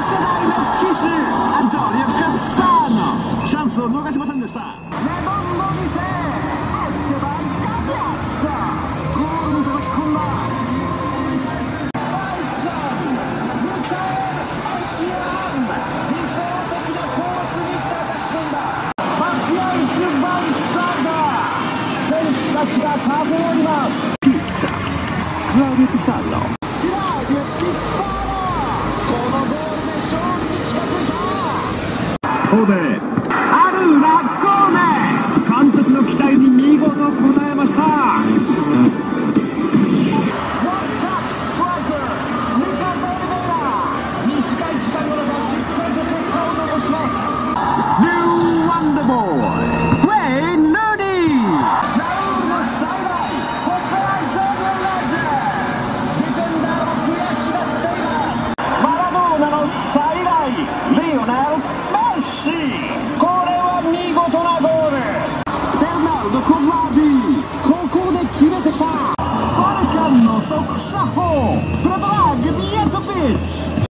代の騎手アントニオ・カッサーノ、チャンスを逃しませんでした。レドンドミセエステバン・ガビャッサ、ゴールに叩き込んだ。バイソン、ミカエル・エシアン、理想的なコースに叩き込んだ。バックアイシュバンスターガー、選手たちが駆け寄ります。ピッツァクラウディ・ピサーロ、クラウディ・ピサーロ、このゴールで勝利に近づいた。神戸アルナ・ゴーメ、監督の期待に見事応えました。短い時間の中しっかりと結果を残します。ニューワンダーボーイ、ウェイン・ルーニー、ラウール最大国際ドームレジェンド、ディフェンダーも悔しがっています。マラドーナの最大リオネル・メッシ、これは見事なゴール。ベルナルド・コラーディ、ここで決めてきた。バルカンの速射砲プラドラグ・ビエトビッチ。